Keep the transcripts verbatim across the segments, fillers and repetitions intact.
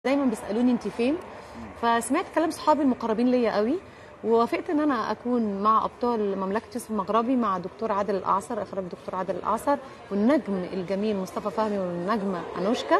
دايما بيسالوني انت فين، فسمعت كلام صحابي المقربين ليا قوي ووافقت ان انا اكون مع ابطال مملكه يوسف المغربي مع دكتور عادل الاعصر، اخراج دكتور عادل الاعصر والنجم الجميل مصطفى فهمي والنجمه انوشكا.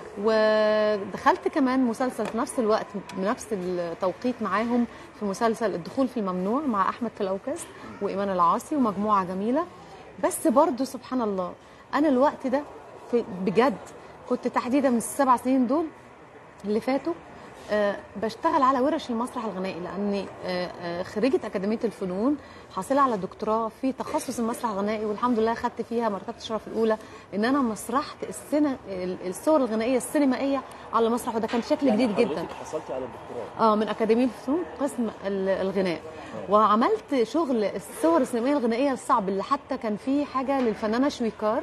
ودخلت كمان مسلسل في نفس الوقت بنفس التوقيت معاهم في مسلسل الدخول في الممنوع مع احمد كلاوكس وايمان العاصي ومجموعه جميله. بس برضو سبحان الله انا الوقت ده في بجد كنت تحديدا من السبع سنين دول اللي فاتوا أه بشتغل على ورش المسرح الغنائي، لاني أه أه خريجه اكاديميه الفنون، حاصله على دكتوراه في تخصص المسرح الغنائي، والحمد لله خدت فيها مرتبه الشرف الاولى ان انا مسرحت السنه الصور الغنائيه السينمائيه على مسرح، وده كان شكل يعني جديد جدا. حصلتي على الدكتوراه اه من اكاديميه الفنون قسم الغناء، وعملت شغل الصور السينمائيه الغنائيه الصعب اللي حتى كان فيه حاجه للفنانه شويكار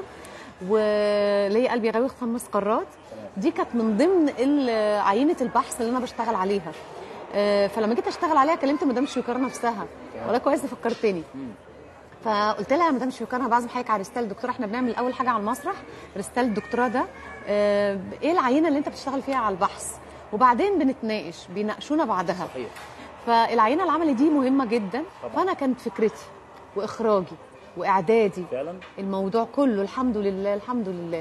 وليه قلبي غاوي خمس قارات. دي كانت من ضمن عينه البحث اللي انا بشتغل عليها. فلما جيت اشتغل عليها كلمت مدام شويكار نفسها، ولا كويس فكرتني. فقلت لها يا مدام شويكار انا بعزم حضرتك على رساله دكتوراه، احنا بنعمل اول حاجه على المسرح رساله الدكتوراه ده ايه العينه اللي انت بتشتغل فيها على البحث، وبعدين بنتناقش بيناقشونا بعدها. صحيح. فالعينه العملي دي مهمه جدا طبعا. فانا كانت فكرتي واخراجي واعدادي فعلا الموضوع كله الحمد لله الحمد لله.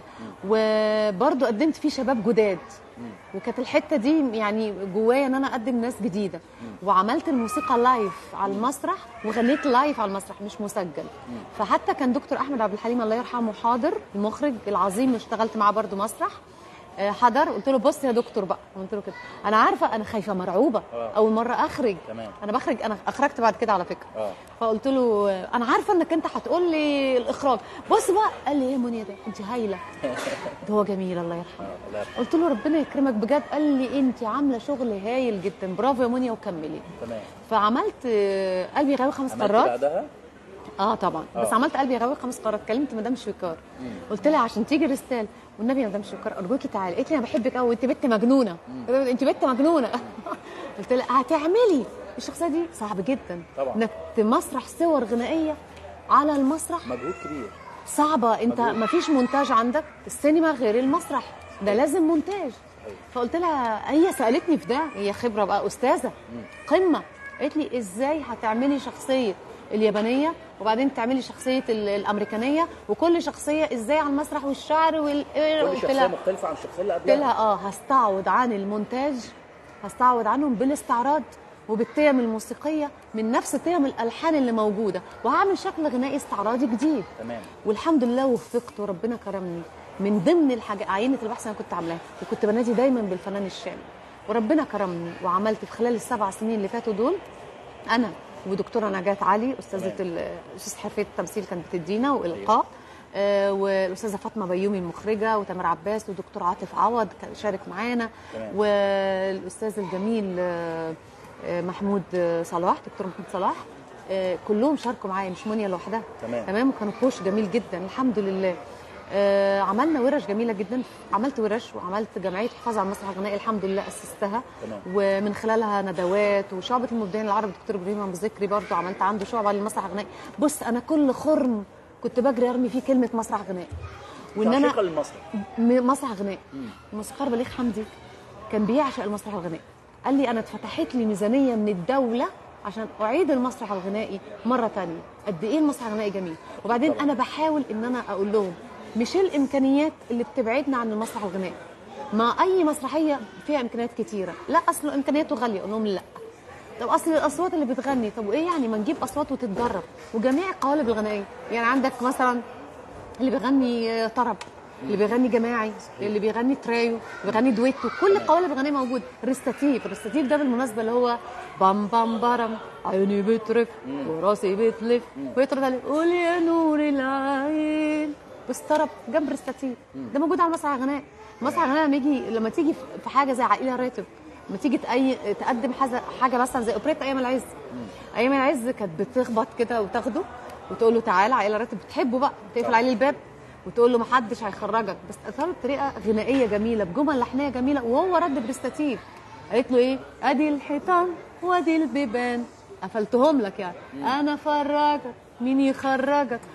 وبرضه قدمت فيه شباب جداد، وكانت الحته دي يعني جوايا ان انا اقدم ناس جديده. وعملت الموسيقى لايف على المسرح وغنيت لايف على المسرح مش مسجل. فحتى كان دكتور احمد عبد الحليم الله يرحمه حاضر، المخرج العظيم اللي اشتغلت معاه برضه مسرح، حضر. قلت له بص يا دكتور بقى، قلت له كده انا عارفه انا خايفه مرعوبه أوه. اول مره اخرج تمام. انا بخرج انا اخرجت بعد كده على فكره أوه. فقلت له انا عارفه انك انت هتقول لي الاخراج، بص بقى. قال لي ايه يا منى ده انت هايله ده هو جميل الله يرحمه. قلت له ربنا يكرمك بجد. قال لي انت عامله شغل هايل جدا برافو يا منى وكملي. تمام. فعملت قلبي غاوي خمس قارات بعدها اه طبعا أوه. بس عملت قلبي غاوي خمس قارات. كلمت مدام شويكار قلت لها عشان تيجي رساله والنبي يا مدام شويكار ارجوكي تعالي. قالت لي انا بحبك قوي انت بنت مجنونه انت بنت مجنونه قلت لها هتعملي الشخصيه دي صعب جدا طبعا انك مسرح صور غنائيه على المسرح مجهود كبير صعبه. انت ما فيش مونتاج عندك، السينما غير المسرح ده لازم مونتاج. فقلت لها هي سالتني في ده، هي خبره بقى استاذه قمه. قالت لي ازاي هتعملي شخصيه اليابانيه وبعدين تعملي شخصيه الامريكانيه وكل شخصيه ازاي على المسرح والشعر وال كل شخصيه مختلفه عن الشخصيه اللي قبلها. قلت لها اه هستعوض عن المونتاج، هستعوض عنهم بالاستعراض وبالتيم الموسيقيه من نفس تيم الالحان اللي موجوده، وهعمل شكل غنائي استعراضي جديد. تمام. والحمد لله وفقت وربنا كرمني. من ضمن الحاجه عينه البحث انا كنت عاملاها وكنت بنادي دايما بالفنان الشامي، وربنا كرمني وعملت في خلال السبع سنين اللي فاتوا دول انا ودكتوره نجاة علي استاذه الاستاذ حرفيه التمثيل كانت بتدينا والقاء، آه والاستاذه فاطمه بيومي المخرجه وتامر عباس ودكتور عاطف عوض شارك معانا، والاستاذ الجميل آه محمود صلاح دكتور محمود صلاح، آه كلهم شاركوا معايا مش منيا لوحدها. تمام. تمام. وكانوا كوش جميل جدا الحمد لله. آه عملنا ورش جميله جدا، عملت ورش وعملت جمعيه حفاظ على المسرح الغنائي الحمد لله اسستها. تمام. ومن خلالها ندوات، وشعبه المبدعين العرب دكتور ابراهيم ابو ذكري برضه عملت عنده شعبه للمسرح الغنائي. بص انا كل خرم كنت بجري ارمي فيه كلمه مسرح غنائي، وان انا المسرح مسرح غنائي. الموسيقار بليغ حمدي كان بيعشق المسرح الغنائي، قال لي انا اتفتحت لي ميزانيه من الدوله عشان اعيد المسرح الغنائي مره ثانيه. قد ايه المسرح الغنائي جميل. وبعدين طبعا. انا بحاول ان انا اقول لهم مش الامكانيات اللي بتبعدنا عن المسرح الغنائي، ما اي مسرحيه فيها امكانيات كتيره، لا اصله امكانياته غاليه. اقول لهم لا، طب اصل الاصوات اللي بتغني، طب وايه يعني ما نجيب اصوات وتتدرب. وجميع القوالب الغنائيه، يعني عندك مثلا اللي بيغني طرب، اللي بيغني جماعي، اللي بيغني ترايو، اللي بيغني دويتو، كل القوالب الغنائيه موجوده. الريستاتيف، الريستاتيف ده بالمناسبه اللي هو بام بام برم عيني بترف وراسي بتلف ويطرد قول يا نور العين، بس طرب جنب الريستاتيف ده موجود على المسرح الغنائي. المسرح الغنائي لما يجي لما تيجي في حاجه زي عائله راتب، لما تيجي تأي... تقدم حاجه حاجه مثلا زي اوبريت ايام العز. ايام العز كانت بتخبط كده وتاخده وتقول له تعالى عائله راتب بتحبه بقى، تقفل عليه الباب وتقول له ما حدش هيخرجك، بس اثاره بطريقه غنائيه جميله بجمل لحنيه جميله، وهو رد بريستاتيف. قالت له ايه؟ ادي الحيطان وادي البيبان قفلتهم لك يعني. انا فرجك مين يخرجك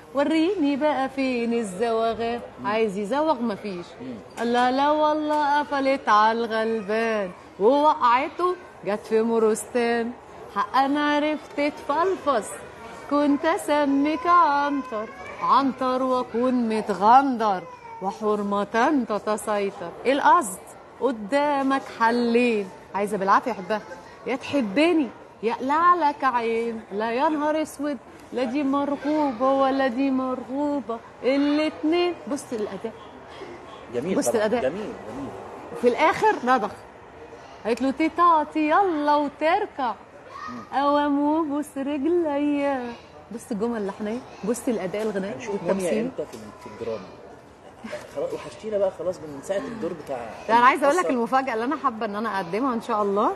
وريني بقى فين الزواغان. عايز يزوغ مفيش. قال لها لا والله قفلت على الغلبان ووقعته جت في مروستان. حق انا عرفت اتفلفص كنت اسمك عنتر عنتر واكون متغندر وحرمة تتسيطر. ايه القصد؟ قدامك حلين. عايزه بالعافيه احبها، يا تحبني يقلع لك عين. لا يا نهار اسود، لا دي مرغوبه ولا دي مرغوبه الاتنين. بص الاداء جميل بص طبعا. الاداء. جميل جميل. وفي الاخر رضخ، قالت له تيتاتي يلا وتركع اوام وبوس رجليا. بص الجمل اللحنيه، بص الاداء الغنائي هنشوف مونيا والتمثيل. امتى في في الدراما؟ خلاص وحشتينا بقى خلاص من ساعه الدور بتاع. لا انا عايزه اقول لك القصة. المفاجاه اللي انا حابه ان انا اقدمها ان شاء الله.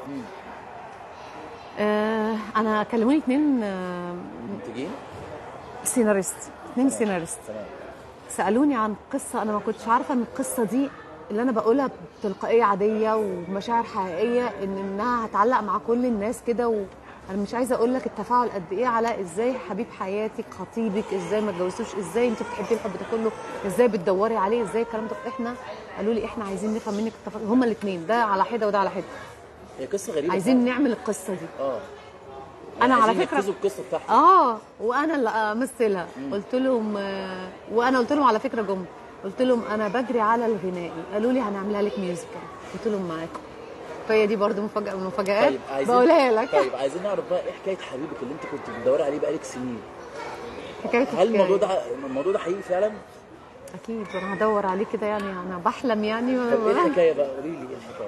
آه انا كلموني اتنين آه منتجين. سيناريست اتنين سيناريست تمام. سالوني عن قصه انا ما كنتش عارفه ان القصه دي اللي انا بقولها بتلقائيه عاديه ومشاعر حقيقيه ان انها هتعلق مع كل الناس كده. وانا مش عايزه اقول لك التفاعل قد ايه على ازاي حبيب حياتك خطيبك، ازاي ما اتجوزتوش، ازاي انت بتحبي الحب ده كله، ازاي بتدوري عليه، ازاي الكلام ده. احنا قالوا لي احنا عايزين نفهم منك التفاصيل. هما الاثنين ده على حده وده على حده. هي قصه غريبه. عايزين فعلا. نعمل القصه دي. اه انا على عايزين فكره ينفذوا القصه بتاعتك. اه وانا اللي امثلها. قلت لهم آه وانا قلت لهم على فكره جمله، قلت لهم انا بجري على الغنائي. قالوا لي هنعملها لك ميوزيكال. قلت لهم معاكم. فهي دي برضو مفاجاه من المفاجآت طيب عايزين بقولها لك. طيب عايزين نعرف بقى ايه حكايه حبيبك اللي انت كنت بتدوري عليه بقالك سنين. حكايه هل الموضوع ده الموضوع ده حقيقي فعلا؟ اكيد انا هدور عليه كده يعني، انا بحلم يعني. طب ايه الحكايه بقى؟ قولي لي ايه الحكايه.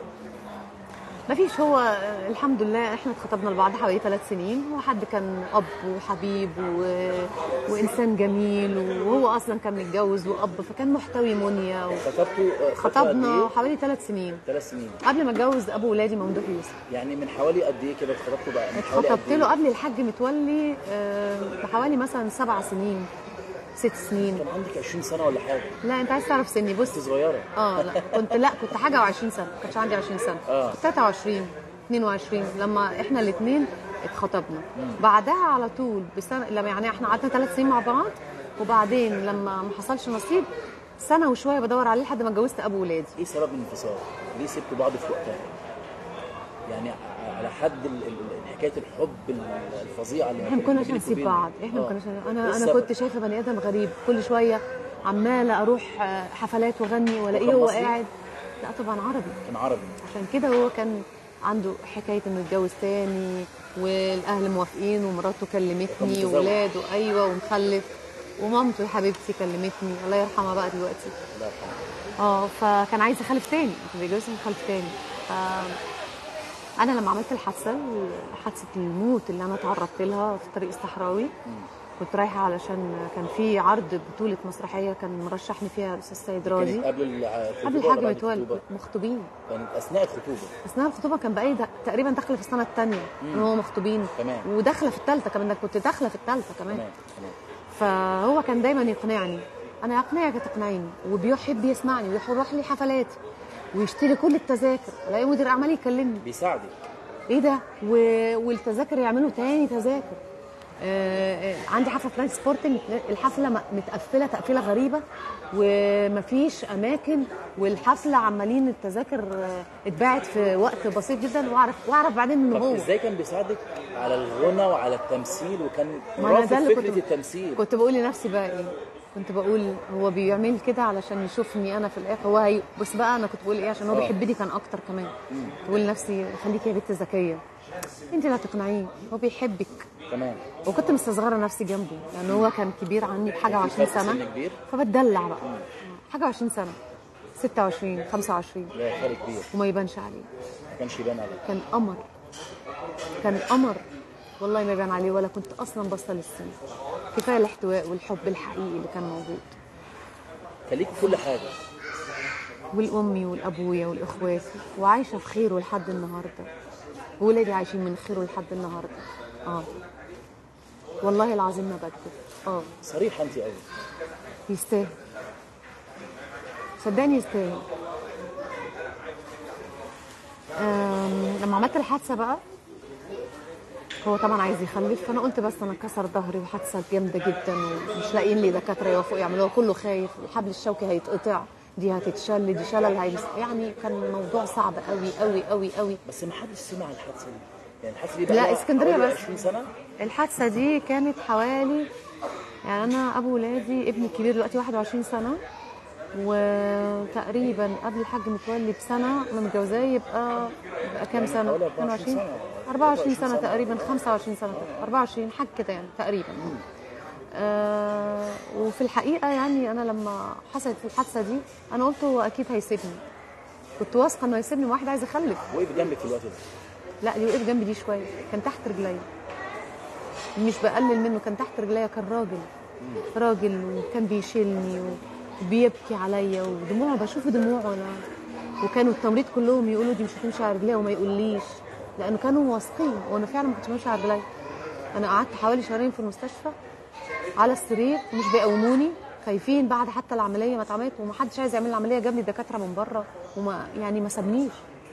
ما فيش. هو آه، الحمد لله احنا اتخطبنا لبعض حوالي ثلاث سنين. هو حد كان اب وحبيب و... وانسان جميل، وهو اصلا كان متجوز واب، فكان محتوي منيا و... خطبتوا آه، فترة قد خطبنا إيه؟ حوالي ثلاث سنين ثلاث سنين. قبل ما اتجوز ابو ولادي ممدوح يوسف. يعني من حوالي قد ايه كده اتخطبتوا بقى؟ من حوالي قد اتخطبت إيه؟ له قبل الحاج متولي آه، بحوالي مثلا سبع سنين ست سنين. كان عندك عشرين سنه ولا حاجه؟ لا انت عايز تعرف سني؟ بص كنت صغيره. اه لا كنت لا كنت حاجه وعشرين سنه، ما كانش عندي عشرين سنه. آه. كنت ثلاثة وعشرين اثنين وعشرين لما احنا الاثنين اتخطبنا. بعدها على طول بسنه، لما يعني احنا قعدنا ثلاث سنين مع بعض، وبعدين لما ما حصلش نصيب سنه وشويه بدور عليه لحد ما اتجوزت ابو ولادي. ايه سبب الانفصال؟ ليه سبتوا بعض في وقتها؟ يعني على حد ال- ال- حكايه الحب الفظيعه اللي احنا ما كناش بينك هنسيب وبينه. بعض. احنا ما آه. كناش إيه انا انا السبب؟ كنت شايفه بني ادم غريب. كل شويه عماله اروح آه، حفلات واغني والاقيه وكان هو مصري؟ قاعد. لا طبعا عربي. كان عربي. عشان كده هو كان عنده حكايه انه يتجوز تاني، والاهل موافقين، ومراته كلمتني، متزوج. وولاده ايوه ومخلف، ومامته يا حبيبتي كلمتني الله يرحمها بقى دلوقتي. الله يرحمه. اه فكان عايز يخلف تاني، كان بيتجوز يخلف تاني. ف انا لما عملت الحادثه حادثه الموت اللي انا تعرضت لها في الطريق الصحراوي، كنت رايحه علشان كان في عرض بطوله مسرحيه كان مرشحني فيها الاستاذ سيد راضي. كانت قبل الخطوبه قبل ولا الحاج بعد متولي الخطوبة؟ مخطوبين. كانت اثناء الخطوبه. اثناء الخطوبه كان بقالي د- تقريبا داخله في السنه الثانيه ان هو مخطوبين. تمام. وداخله في الثالثه كمان، ده كنت داخله في الثالثه كمان. تمام تمام. فهو كان دايما يقنعني، انا اقنعك تقنعيني، وبيحب يسمعني ويروح لي حفلاتي ويشتري كل التذاكر. الاقي مدير اعمالي يكلمني بيساعدك. ايه ده و... والتذاكر يعملوا تاني تذاكر. آه آه عندي حفله في نادي سبورتنج، الحفله م- متقفله تقفيله غريبه ومفيش اماكن، والحفله عمالين التذاكر آه، اتباعت في وقت بسيط جدا، واعرف واعرف بعدين ان طب هو ازاي كان بيساعدك على الغنى وعلى التمثيل وكان ما أنا ده رافض اللي فكره كنت- التمثيل؟ كنت بقول لنفسي بقى ايه، كنت بقول هو بيعمل كده علشان يشوفني انا في الاخر. هو هي بس بقى انا كنت بقول ايه عشان هو آه. بيحبني كان اكتر كمان. كنت بقول لنفسي خليكي يا بنت ذكيه، انت اللي هتقنعيه، هو بيحبك. تمام. وكنت مستصغره نفسي جنبه لان هو كان كبير عني بحاجه وعشرين فرق سن سنه، كبير؟ فبتدلع بقى حاجه وعشرين سنه، ستة وعشرين خمسة وعشرين، لا فرق كبير. وما يبانش عليه. ما كانش يبان عليك. كان قمر، كان قمر والله ما يبان عليه، ولا كنت اصلا باصه للسن. كفايه الاحتواء والحب الحقيقي اللي كان موجود، كان ليك كل حاجه. والامي والابويا والاخواتي، وعايشه في خيره لحد النهارده، وولادي عايشين من خيره لحد النهارده. اه والله العظيم ما بكذب. اه صريحه انت قوي. يستاهل، صدقني يستاهل. آم، لما عملت الحادثه بقى هو طبعا عايز يخلف، فانا قلت بس انا كسر ظهري وحادثه جامده جدا ومش لاقيين لي دكاتره يوافقوا يعملوها، كله خايف، الحبل الشوكي هيتقطع، دي هتتشل، دي شلل هيمس، يعني كان الموضوع صعب قوي قوي قوي قوي. بس ما حدش سمع الحادثه دي، يعني الحادثه دي بقى لا اسكندريه بس. عشرين سنه. الحادثه دي كانت حوالي، يعني انا ابو ولادي ابني الكبير دلوقتي واحد وعشرين سنه، وتقريبا قبل الحاج متولي بسنه انا متجوزاه، يبقى يبقى كام سنه؟ اثنين وعشرين أربعة وعشرين سنه تقريبا، خمسة وعشرين سنه، أربعة وعشرين حاجه كده يعني تقريبا. آه وفي الحقيقه يعني انا لما حصلت الحادثه دي انا قلت هو اكيد هيسيبني، كنت واثقه انه هيسيبني، واحد عايز يخلف. وقف جنبك في الوقت ده؟ لا اللي وقف جنبي دي شويه كان تحت رجليا، مش بقلل منه، كان تحت رجليا، كان راجل راجل وكان بيشيلني وبيبكي عليا ودموعه، بشوف دموعه انا، وكانوا التمريض كلهم يقولوا دي مش هتمشي على رجليها وما يقوليش، لانه كانوا واثقين وانا فعلا ما كنتش ماشيه على رجليا. انا قعدت حوالي شهرين في المستشفى على السرير ومش بيقوموني، خايفين بعد حتى العمليه ما اتعملت، ومحدش عايز يعمل لي العمليه، جاب لي دكاتره من بره وما يعني ما سابنيش،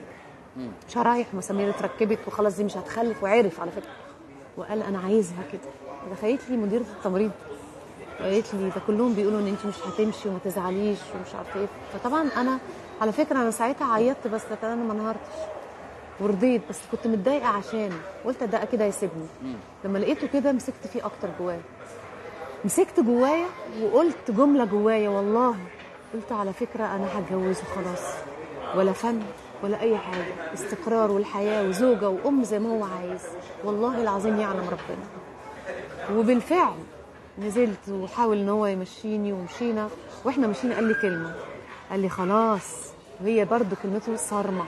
شرايح مسامير اتركبت وخلاص دي مش هتخلف، وعرف على فكره وقال انا عايزها كده. دخلت لي مديره التمريض وقالت لي ده كلهم بيقولوا ان انت مش هتمشي وما تزعليش ومش عارفه ايه، فطبعا انا على فكره انا ساعتها عيطت، بس لكن انا ما انهارتش ورضيت، بس كنت متضايقه عشان قلت ده اكيد هيسيبني. لما لقيته كده مسكت فيه اكتر جوايا، مسكت جوايا وقلت جمله جوايا والله، قلت على فكره انا هتجوزه خلاص، ولا فن ولا اي حاجه، استقرار والحياه وزوجه وام زي ما هو عايز، والله العظيم يعلم ربنا. وبالفعل نزلت وحاول ان هو يمشيني ومشينا، واحنا مشينا قال لي كلمه، قال لي خلاص، وهي برضو كلمته صارمه،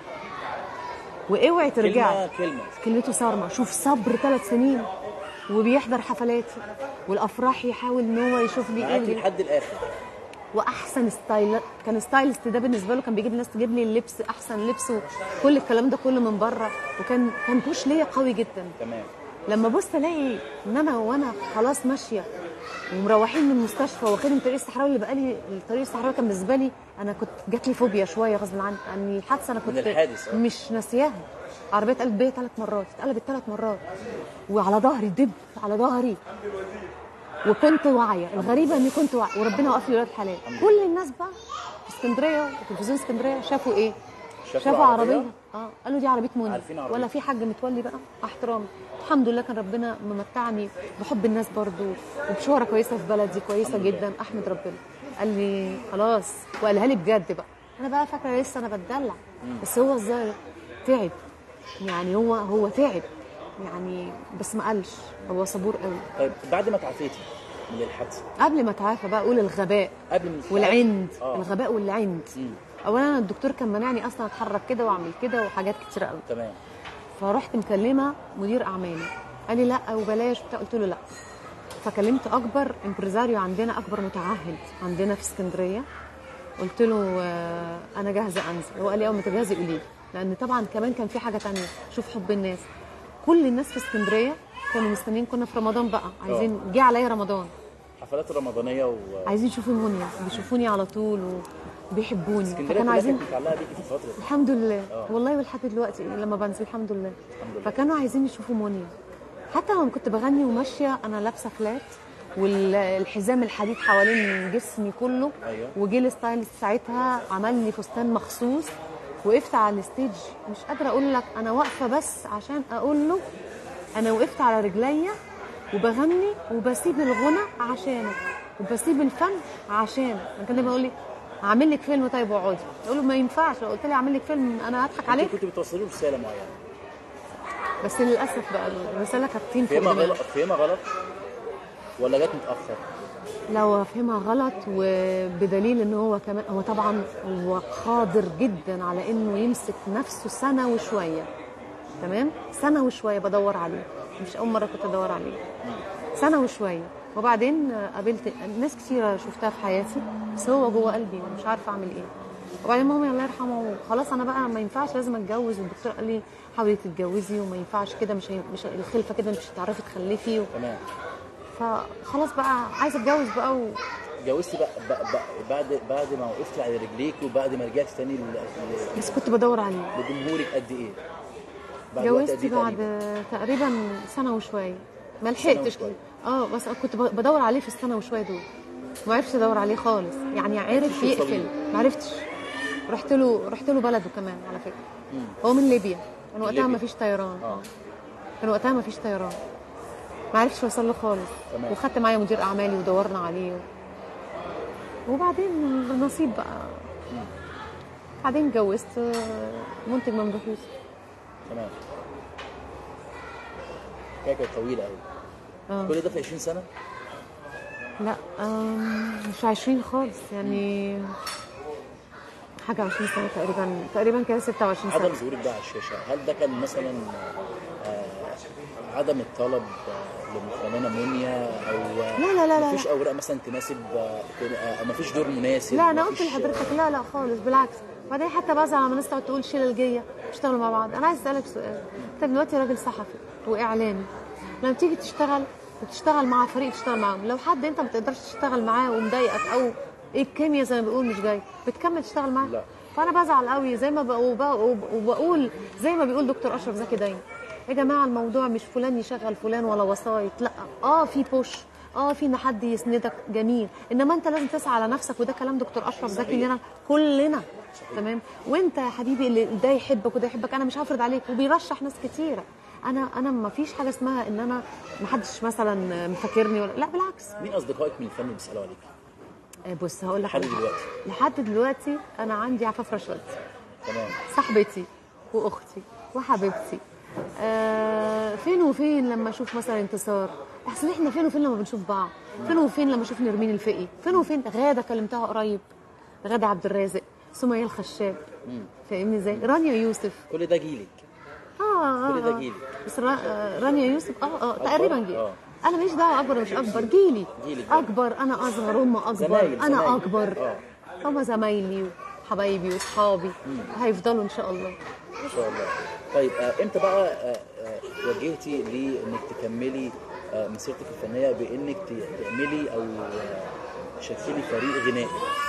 واوعي ترجعي. كلمه كلمه كلمته صارمه، شوف صبر ثلاث سنين وبيحضر حفلاتي والافراح، يحاول ان هو يشوف لي معاكي ايه لحد الاخر. واحسن ستايل، كان ستايلست ده بالنسبه له، كان بيجيب الناس تجيب لي اللبس، احسن لبس وكل الكلام ده كله من بره، وكان كان بوش ليا قوي جدا. تمام. لما بص الاقي ان انا وانا خلاص ماشيه ومروحين من المستشفى واخدين طريق الصحراوي، اللي بقالي الطريق الصحراوي كان بالنسبه لي انا كنت جات لي فوبيا شويه غصب عني، يعني الحادثه انا كنت من الحادث مش ناسياها. عربيه اتقلبت بيا ثلاث مرات، اتقلبت ثلاث مرات وعلى ظهري دب على ظهري، وكنت واعيه. الغريبه اني كنت واعيه وربنا وقف لي ولاد حلال. كل الناس بقى في اسكندريه وتلفزيون اسكندريه شافوا ايه؟ شافوا, شافوا عربيه, عربية؟ اه قالوا دي عربيه منى، عربية. ولا في حاج متولي بقى احترامي. الحمد لله كان ربنا ممتعني بحب الناس برضو وبشهره كويسه في بلدي كويسه جدا، احمد ربنا. قال لي خلاص، وقالها لي بجد بقى. انا بقى فاكره لسه انا بتدلع، بس هو ازاي تعب، يعني هو هو تعب يعني، بس ما قالش، هو صبور قوي. طيب بعد ما تعافيتي من الحادثه، قبل ما اتعافى بقى اقول الغباء قبل ما والعند. آه. الغباء والعند. مم. اولا الدكتور كان مانعني اصلا اتحرك كده واعمل كده وحاجات كتير قوي. تمام. فرحت مكلمه مدير اعمالي، قال لي لا وبلاش بتاع، قلت له لا. فكلمت اكبر امبريزاريو عندنا، اكبر متعهد عندنا في اسكندريه، قلت له آه انا جاهزه انزل. هو قال لي اول ما تجهزي قولي لي، لان طبعا كمان كان في حاجه ثانيه، شوف حب الناس، كل الناس في اسكندريه كانوا مستنيين، كنا في رمضان بقى عايزين، جه عليا رمضان، حفلات الرمضانيه و... عايزين يشوفوا منيا، بيشوفوني على طول وبيحبوني، اسكندريه فكانوا عايزين متعلقه بيكي في الفتره دي. الحمد لله. أوه. والله ولحد دلوقتي لما بنزل الحمد لله. الحمد لله. فكانوا عايزين يشوفوا منيا، حتى لما كنت بغني وماشيه انا لابسه فلات والحزام الحديد حوالين جسمي كله. أيوه. وجي الستايلست ساعتها عمل لي فستان مخصوص، وقفت على الستيج مش قادره اقول لك انا واقفه، بس عشان اقول له انا وقفت على رجليا وبغني وبسيب الغنى عشانك وبسيب الفن عشانك. انا كان بيقول لي هعمل لك فيلم طيب واقعدي، اقول له ما ينفعش، لو قلت لي اعمل لك فيلم انا هضحك عليك. كنت بتوصلي له رساله معينه، بس للاسف بقى الرساله كانت طين فوق فهمها دماغي. غلط، فهمها غلط ولا جت متاخر؟ لو فهمها غلط، وبدليل ان هو كمان هو طبعا هو قادر جدا على انه يمسك نفسه سنه وشويه، تمام، سنه وشويه بدور عليه، مش اول مره كنت ادور عليه، سنه وشويه. وبعدين قابلت ناس كتيره شفتها في حياتي، بس هو جوه قلبي مش عارفه اعمل ايه. وبعدين مامي الله يرحمه خلاص انا بقى ما ينفعش، لازم اتجوز، والدكتور قال لي حاولي تتجوزي وما ينفعش كده، مش هي... مش الخلفه كده مش هتعرفي تخلفي و... تمام. فخلاص بقى عايزه اتجوز بقى و... اتجوزتي بقى, بقى, بقى بعد بعد ما وقفتي على رجليك وبعد ما رجعتي تاني ل... بس كنت بدور عليه لجمهورك قد ايه؟ بعد وقت قد جوزت ايه بعد تقريبا؟ تقريبا سنه وشويه، ما لحقتش. وشوية. اه بس كنت ب- بدور عليه في السنه وشويه دول، ما عرفتش ادور عليه خالص، يعني عرف شيء يقفل طويل. ما عرفتش. رحت له رحت له بلده كمان على فكره. هو من ليبيا، كان وقتها ليبيا. ما فيش طيران. اه كان وقتها ما فيش طيران، ما عرفتش اوصل له خالص. تمام. وخدت معايا مدير اعمالي ودورنا عليه، وبعدين النصيب بقى. بعدين اتجوزت آه، منتج ممدوح. تمام. هي كانت طويله قوي. اه كل ده في عشرين سنه؟ لا آم، مش عشرين خالص، يعني حاجة عشرين سنة تقريبا، تقريبا كده ستة وعشرين عدم سنة. ظهورك بقى على الشاشه، هل ده كان مثلا آه عدم الطلب آه للفنانه منيا، او لا لا لا لا مفيش اوراق مثلا تناسب آه آه، مفيش دور مناسب؟ لا، أنا قلت مفيش- لحضرتك لا لا خالص، بالعكس. بعدين حتى بزعل لما الناس تقعد تقول شيلة الجية بيشتغلوا مع بعض. أنا عايز أسألك سؤال، أنت دلوقتي راجل صحفي وإعلامي، لما تيجي تشتغل وتشتغل مع فريق تشتغل معاهم، لو حد أنت ما بتقدرش تشتغل معاه ومضايقك، أو إيه الكيمياء زي ما بيقول مش جاي، بتكمل تشتغل معاه؟ لا. فأنا بزعل قوي زي ما بق- وب- وبقول زي ما بيقول دكتور أشرف زكي دايما، يا جماعة الموضوع مش فلان يشغل فلان ولا وسايط، لا. اه في بوش، اه في ان حد يسندك، جميل، انما انت لازم تسعى على نفسك، وده كلام دكتور اشرف زكي لنا كلنا. تمام. وانت يا حبيبي اللي ده يحبك وده يحبك، انا مش هفرض عليك، وبيرشح ناس كتيره. انا انا ما فيش حاجه اسمها ان انا ما حدش مثلا مفكرني ولا لا، بالعكس. مين اصدقائك من الفن اللي بيسالوا عليك آه، بص هقول لك لحد على حاجة. دلوقتي؟ لحد دلوقتي انا عندي عفاف رشاد، تمام. صاحبتي واختي وحبيبتي. آه فين وفين لما اشوف مثلا انتصار، احسن احنا فين وفين لما بنشوف بعض، فين وفين لما اشوف نرمين الفقي، فين وفين غاده كلمتها قريب، غاده عبد الرازق، سمية الخشاب، فاهمني ازاي، رانيا يوسف. كل ده جيلك؟ اه اه كل ده آه. جيلك. بس را- آه، رانيا يوسف اه اه تقريبا جيلي. آه. انا ماليش دعوه اكبر ومش اكبر، جيلي جيلك بقى. اكبر، انا اصغر، هم اكبر، زمايل- انا زمايل. اكبر. آه. هم زمايلي وحبايبي واصحابي، هيفضلوا ان شاء الله. ما شاء الله. طيب آه امتى بقى آه آه وجهتي لانك تكملي آه مسيرتك الفنيه بانك ت- تعملي او آه تشكلي فريق غنائي؟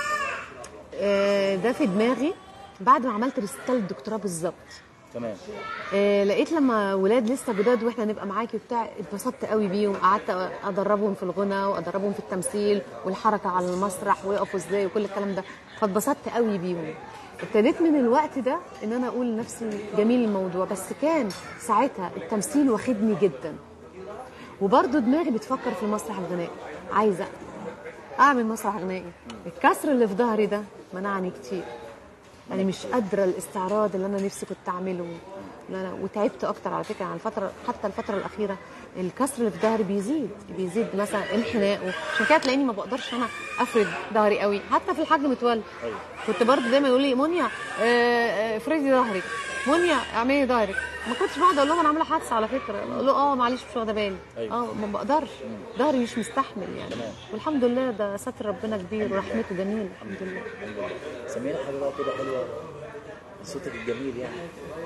آه، ده في دماغي بعد ما عملت رسالة الدكتوراه بالظبط. تمام. آه، لقيت لما ولاد لسه جداد واحنا نبقى معاكي وبتاع، اتبسطت قوي بيهم، قعدت ادربهم في الغنى وادربهم في التمثيل والحركه على المسرح ويقفوا ازاي وكل الكلام ده، فاتبسطت قوي بيهم. ابتديت من الوقت ده ان انا اقول لنفسي جميل الموضوع، بس كان ساعتها التمثيل واخدني جدا، وبرضه دماغي بتفكر في المسرح الغنائي، عايزه اعمل مسرح غنائي. الكسر اللي في ظهري ده منعني كتير، يعني مش قادره الاستعراض اللي انا نفسي كنت اعمله. لا لا، وتعبت اكتر على فكره عن الفتره، حتى الفتره الاخيره الكسر اللي في ظهري بيزيد بيزيد مثلا انحناء، عشان كده تلاقيني ما بقدرش انا افرد ظهري قوي، حتى في الحجم متولد. أيوة. كنت برضه دايما يقول لي منيا آه، آه، افردي ظهرك، منيا اعملي ظهرك، ما كنتش بقعد اقول لهم انا عامله حادثه على فكره، اقول له اه معلش مش واخده بالي. أيوة. اه ما بقدرش، ظهري مش مستحمل يعني. تمام. والحمد لله ده ستر ربنا كبير ورحمته جميله، الحمد لله. الحمد لله. سمينا حاجه بقى كده حلوه، صوتك الجميل يعني.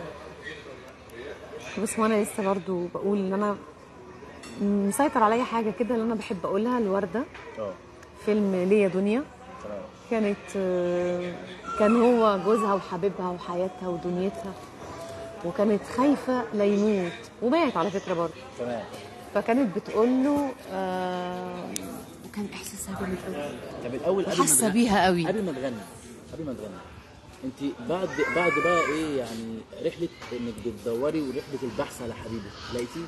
بس وانا لسه برضو بقول ان انا مسيطر عليا حاجه كده اللي انا بحب اقولها لوردة. اه فيلم ليا دنيا، تمام. كانت آه، كان هو جوزها وحبيبها وحياتها ودنيتها، وكانت خايفه لا يموت، ومات على فكره برضه. تمام. فكانت بتقول له آه، وكان احساسها جامد قوي، طب الاول قبل ما حاسه تغني- بيها قوي. قبل ما تغني قبل ما تغني انت بعد بعد بقى ايه يعني رحله انك بتدوري ورحله البحث على حبيبك لقيتيه؟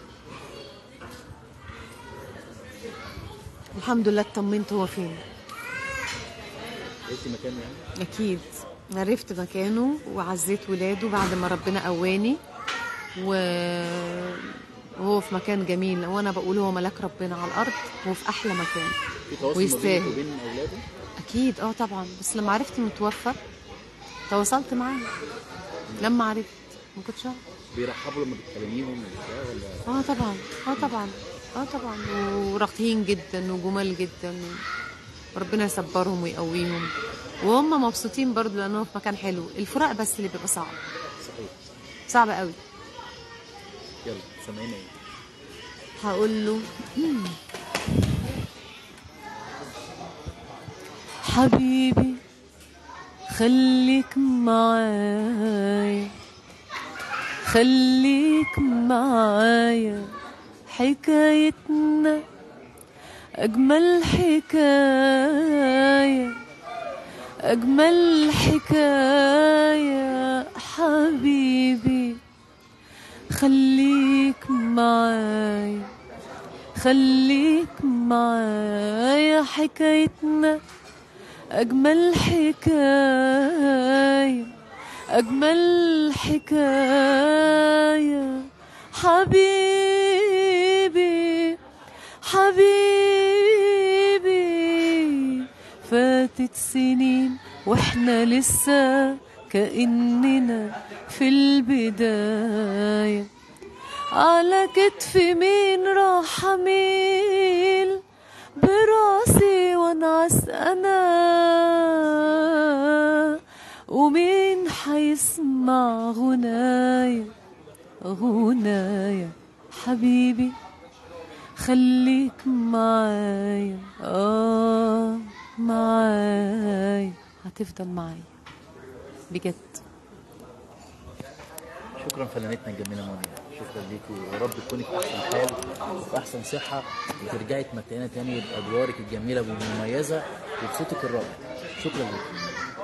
الحمد لله اطمنت هو فين. لقيتي مكانه يعني؟ أكيد عرفت مكانه وعزيت ولاده بعد ما ربنا قواني، و- وهو في مكان جميل، وأنا بقول هو ملاك ربنا على الأرض، هو في أحلى مكان في تواصل ما بينك ويستاهل. وبين اولاده؟ أكيد أه طبعا، بس لما عرفت إنه توفى تواصلت معاه، لما عرفت ما كنتش أعرف. بيرحبوا لما بتكلميهم ولا؟ اه طبعا اه طبعا اه طبعا، ورقيين جدا وجمال جدا، وربنا يصبرهم ويقويهم، وهم مبسوطين برضو لانهم في مكان حلو. الفراق بس اللي بيبقى صعب، صحيح. صعب قوي. يلا سامعينا ايه؟ هقول له حبيبي خليك معايا، خليك معايا حكايتنا أجمل حكاية أجمل حكاية حبيبي خليك معايا خليك معايا حكايتنا أجمل حكاية أجمل حكاية حبيبي حبيبي فاتت سنين واحنا لسه كأننا في البداية على كتف مين راح أميل براسي وانعس أنا ومين حيسمع غنايا غنايا حبيبي خليك معايا آه معايا هتفضل معايا بجد. شكرا فنانتنا الجميله منى، شكرا ليكي ويا رب تكوني في احسن حال وفي احسن صحه وترجعي تمتعينا تاني بادوارك الجميله والمميزه وبصوتك الرائع. شكرا ليكي.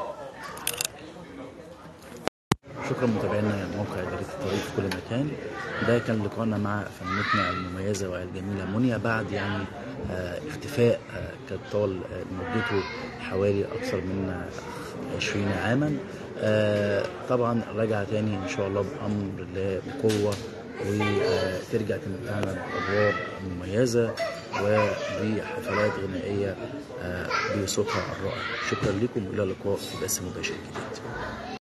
شكرا متابعينا موقع جريدة الطريق في كل مكان. ده كان لقاءنا مع فنانتنا المميزه والجميله منيا بعد يعني آه اختفاء آه كان طال آه مدته حوالي اكثر من عشرين عاما. آه طبعا رجع تاني ان شاء الله بامر الله بقوه وترجع تمتعنا بادوار مميزه وبحفلات غنائيه آه بصوتها الرائع. شكرا لكم والى اللقاء في بث مباشر جديد.